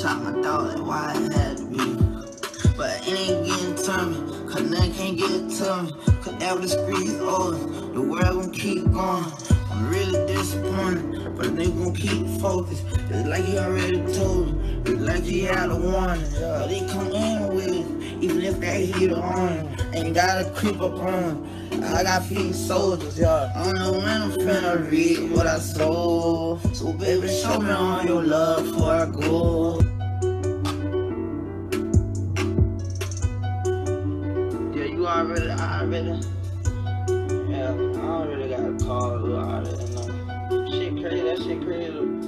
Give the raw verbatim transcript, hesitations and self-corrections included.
shot my dog, that's why it had to be. But it ain't getting to me, cause nothing can't get to me. Cause after the streets over, the world gon' keep going. I'm really disappointed, but they gon' keep focused. It's like he already told me, it's like he had a warning. But they come in with it, even if they heat on. Ain't gotta creep up on. I got feet soldiers, yeah. I don't know when I'm finna read what I sold. So baby, show me all your love before I go. Yeah, you already, I already, yeah, I already got a call, I already know. Shit crazy, that shit crazy.